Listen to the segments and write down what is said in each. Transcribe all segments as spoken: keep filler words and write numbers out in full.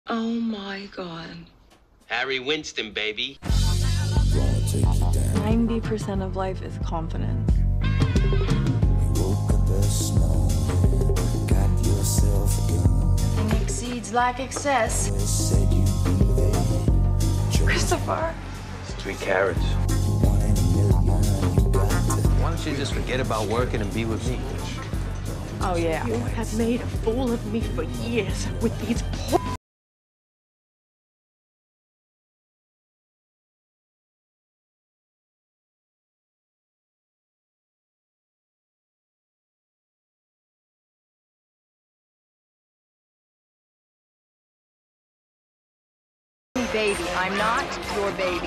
Oh my God. Harry Winston, baby. ninety percent of life is confidence. Exceeds like excess. Christopher. It's three carrots. Why don't you just forget about working and be with me? Oh yeah. You have made a fool of me for years with these poor... Baby, I'm not your baby.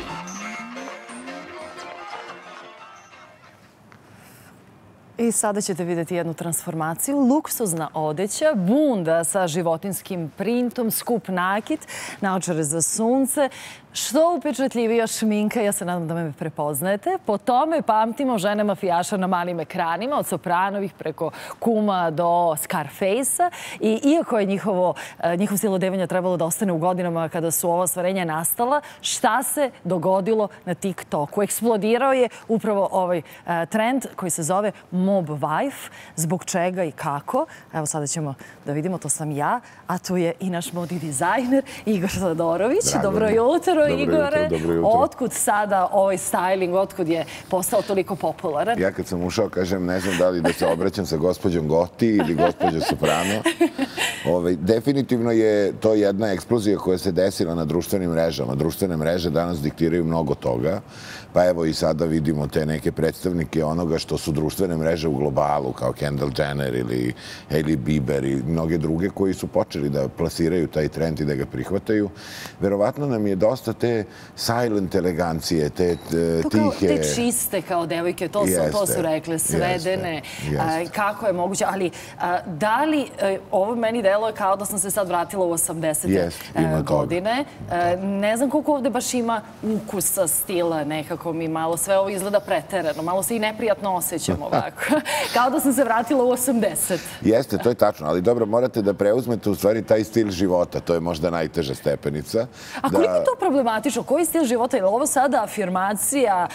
I sada ćete vidjeti jednu transformaciju. Luksuzna odeća, bunda sa životinskim printom, skup nakit, naočare za sunce. Što upečatljivija šminka, ja se nadam da me prepoznajete. Po tome pamtimo žene mafijaša na malim ekranima, od Sopranovih preko Kuma do Scarface-a. I iako je njihovo, njihov stil odevanja trebalo da ostane u godinama kada su ova stvarenja nastala, šta se dogodilo na TikToku? Eksplodirao je upravo ovaj trend koji se zove mob wife. Zbog čega i kako? Evo sada ćemo da vidimo, to sam ja, a tu je i naš modni dizajner Igor Zadorović. Dobro jutro. Igore, otkud sada ovaj styling, otkud je postao toliko popularan? Ja kad sam ušao, kažem, ne znam da li da se obraćam sa gospođom Gotti ili gospođom Soprano. Definitivno je to jedna eksplozija koja se desila na društvenim mrežama. Društvene mreže danas diktiraju mnogo toga. Pa evo i sada vidimo te neke predstavnike onoga što su društvene mreže u globalu, kao Kendall Jenner ili Hailey Bieber i mnoge druge koji su počeli da plasiraju taj trend i da ga prihvataju. Verovatno nam je dosta te silent elegancije, te tihe... Te čiste kao devojke, to su rekle, svedene, kako je moguće. Ali da li, ovo meni delo je kao da sam se sad vratila u osamdesete godine. Ne znam koliko ovde baš ima ukusa, stila nekako mi malo. Sve ovo izgleda preterano. Malo se i neprijatno osjećam ovako. Kao da sam se vratila u osamdesete. Jeste, to je tačno. Ali dobro, morate da preuzmete u stvari taj stil života. To je možda najteža stepenica. A koliko je to problematično? Koji stil života? Je li ovo sada afirmacija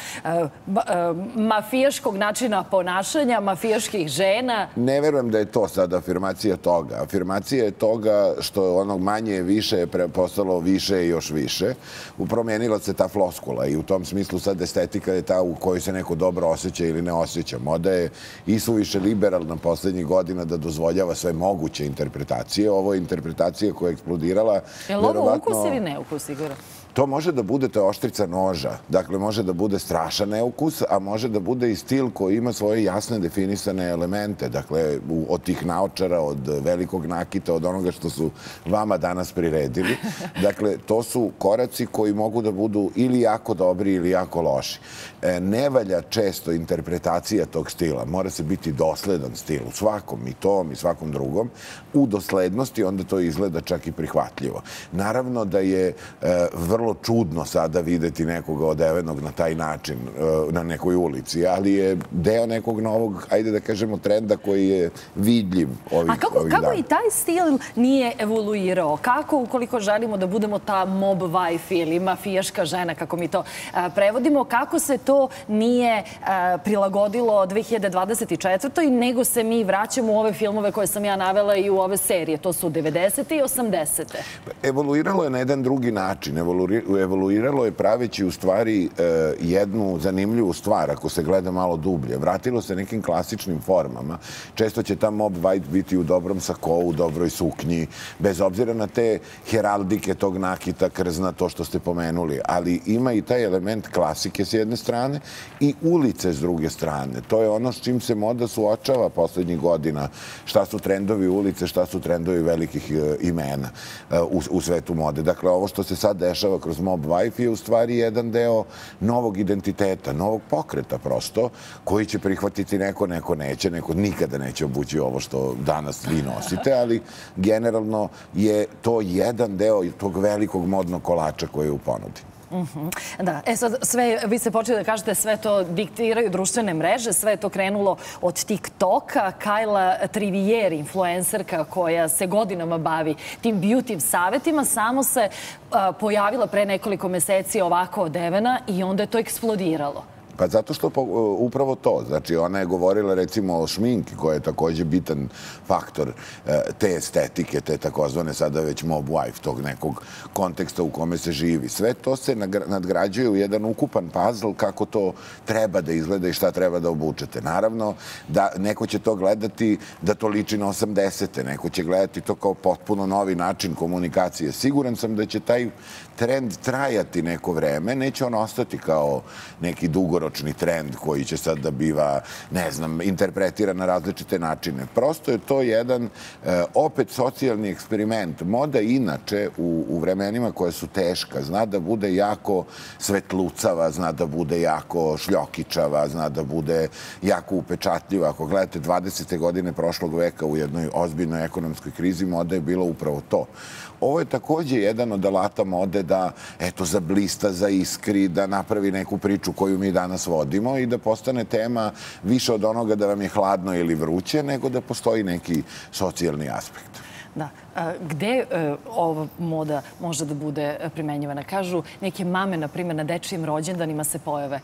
mafijaškog načina ponašanja, mafijaških žena? Ne verujem da je to sada afirmacija toga. Afirmacija je toga što onog manje više je postalo više i još više. Promenila se ta floskula i u tom smislu sad estetika je ta u kojoj se neko dobro osjeća ili ne osjeća. Moda je isuviše liberalna poslednjih godina da dozvoljava sve moguće interpretacije. Ovo je interpretacija koja je eksplodirala. Je li ovo ukus ili neukus, Igora? To može da bude to oštrica noža. Dakle, može da bude strašan neukus, a može da bude i stil koji ima svoje jasne definisane elemente. Dakle, od tih naočara, od velikog nakita, od onoga što su vama danas priredili. Dakle, to su koraci koji mogu da budu ili jako dobri ili jako loši. Ne valja često interpretacija tog stila. Mora se biti dosledan stil u svakom, i tom i svakom drugom. U doslednosti onda to izgleda čak i prihvatljivo. Naravno da je vrlo čudno sada videti nekoga odevenog na taj način na nekoj ulici, ali je deo nekog novog, ajde da kažemo, trenda koji je vidljiv ovih dana. A kako i taj stil nije evoluirao? Kako, ukoliko želimo da budemo ta mob wife ili mafijaška žena, kako mi to prevodimo, kako se to nije prilagodilo dve hiljade dvadeset četvrtoj nego se mi vraćamo u ove filmove koje sam ja navela i u ove serije? To su devedesete i osamdesete. Evoluiralo je na jedan drugi način. Evoluiralo je praveći u stvari jednu zanimljivu stvar, ako se gleda malo dublje. Vratilo se nekim klasičnim formama. Često će ta mob wife biti u dobrom sakou, u dobroj suknji, bez obzira na te heraldike tog nakita, krzna, to što ste pomenuli. Ali ima i taj element klasike s jedne strane i ulice s druge strane. To je ono s čim se moda suočava poslednjih godina. Šta su trendovi ulice, šta su trendovi velikih imena u svetu mode. Dakle, ovo što se sad dešava kroz mob wife je u stvari jedan deo novog identiteta, novog pokreta prosto, koji će prihvatiti neko, neko neće, neko nikada neće obući ovo što danas vi nosite, ali generalno je to jedan deo tog velikog modnog kolača koji je u ponudi. Da, e sad sve, vi ste počeli da kažete sve to diktiraju društvene mreže, sve je to krenulo od TikToka. Kajla Trivijer, influencerka koja se godinama bavi tim beauty savetima, samo se pojavila pre nekoliko meseci ovako odevena i onda je to eksplodiralo. Pa zato što upravo to. Znači, ona je govorila recimo o šminki, koja je takođe bitan faktor te estetike, te takozvane sada već mob wife, tog nekog konteksta u kome se živi. Sve to se nadgrađuje u jedan ukupan puzzle kako to treba da izgleda i šta treba da obučete. Naravno, da neko će to gledati da to liči na osamdesete, neko će gledati to kao potpuno novi način komunikacije. Siguran sam da će taj trend trajati neko vreme, neće on ostati kao neki dugoročni trend koji će sad da biva, ne znam, interpretiran na različite načine. Prosto je to jedan opet socijalni eksperiment. Moda inače u vremenima koje su teška zna da bude jako svetlucava, zna da bude jako šljokičava, zna da bude jako upečatljiva. Ako gledate dvadesete godine prošlog veka u jednoj ozbiljnoj ekonomskoj krizi, moda je bila upravo to. Ovo je takođe jedan od alata mode da, eto, zablista, zaiskri, da napravi neku priču koju mi danas vodimo i da postane tema više od onoga da vam je hladno ili vruće, nego da postoji neki socijalni aspekt. Da. Gde ova moda može da bude primenjivana? Kažu neke mame, na primjer, na dečijim rođendanima se pojave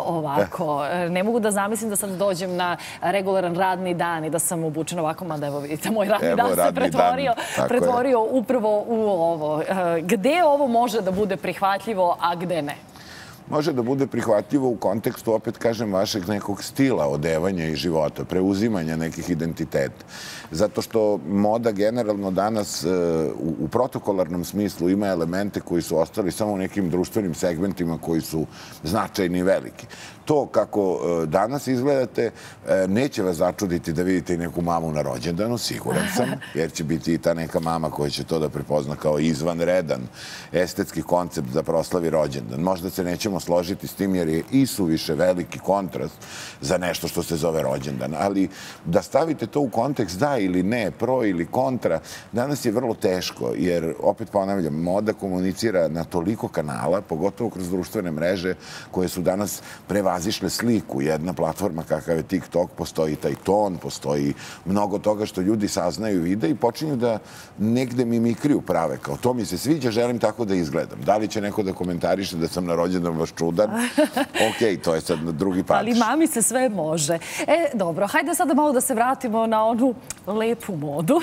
ovako. Ne mogu da zamislim da sad dođem na regularan radni dan i da sam obučena ovako, mada evo vidite, moj radni dan se pretvorio upravo u ovo. Gde ovo može da bude prihvatljivo, a gde ne? Može da bude prihvatljivo u kontekstu, opet kažem, vašeg nekog stila odevanja i života, preuzimanja nekih identiteta. Zato što moda generalno danas u protokolarnom smislu ima elemente koji su ostali samo u nekim društvenim segmentima koji su značajni i veliki. To kako danas izgledate neće vas začuditi da vidite i neku mamu na rođendanu, siguran sam, jer će biti i ta neka mama koja će to da prepozna kao izvanredan estetski koncept da proslavi rođendan. Možda se nećemo složiti s tim jer je isuviše veliki kontrast za nešto što se zove rođendan. Ali da stavite to u kontekst da ili ne, pro ili kontra, danas je vrlo teško jer, opet ponavljam, moda komunicira na toliko kanala, pogotovo kroz društvene mreže koje su danas prevazišle sliku. Jedna platforma kakav je TikTok, postoji taj ton, postoji mnogo toga što ljudi saznaju i vide i počinju da negde mimikriju prave. Kao to mi se sviđa, želim tako da izgledam. Da li će neko da komentariše da sam na rođendan baš čudan? Okej, to je sad drugi pač. Ali mami se sve može. E, dobro, hajde sada malo da se vratimo na onu lepu modu.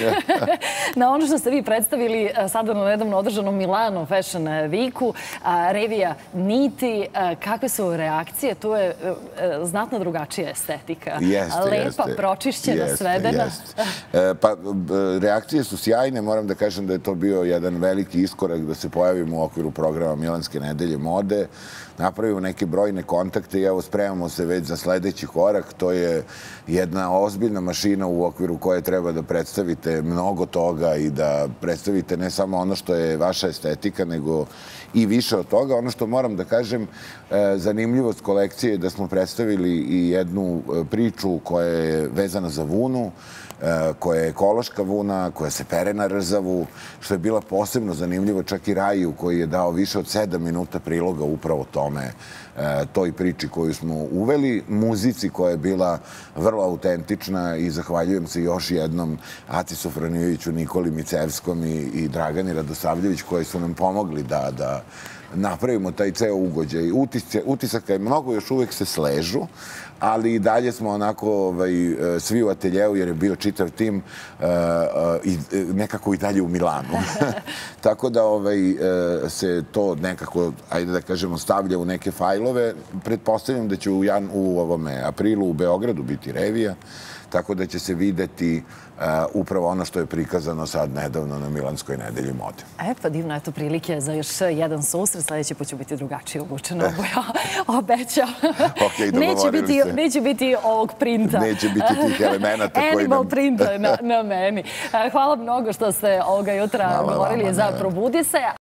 Na ono što ste vi predstavili sada na nedavno održanom Milano Fashion Weeku. Revija Niti, kakve su reakcije? Tu je znatno drugačija estetika. Lepa, pročišćena, svedena. Pa, reakcije su sjajne. Moram da kažem da je to bio jedan veliki iskorak da se pojavimo u okviru programa Milanske nedelje mode. Napravimo neke brojne kontakte i evo spremamo se već za sledeći korak. To je jedna ozbiljna mašina u okviru koje treba da predstavite mnogo toga i da predstavite ne samo ono što je vaša estetika, nego i više od toga. Ono što moram da kažem, zanimljivost kolekcije je da smo predstavili i jednu priču koja je vezana za vunu, koja je ekološka vuna, koja se pere na rzavu, što je bila posebno zanimljivo čak i Raju koji je dao više od sedam minuta priloga upravo tome, toj priči koju smo uveli, muzici koja je bila vrlo autentična i zahvaljujem se još jednom Aci Sofronijeviću, Nikoli Micevskom i Dragani Radosavljević koji su nam pomogli da napravimo taj ceo ugođaj. Utisaka je mnogo, još uvek se sležu, ali i dalje smo onako svi u ateljeu jer je bio čitav tim nekako i dalje u Milanu. Tako da se to nekako, ajde da kažemo, stavlja u neke fajlove. Pretpostavljam da će u aprilu u Beogradu biti revija, tako da će se videti upravo ono što je prikazano sad nedavno na Milanskoj nedelji mode. E, pa divno, eto prilike za još jedan susret. Sledeći put ću biti drugačije obučena, obećao. Ok, dogovorili se. Neće biti ovog printa. Neće biti tih elemenata koji nam... Animal printa na meni. Hvala mnogo što ste ovoga jutra govorili za Probudi se.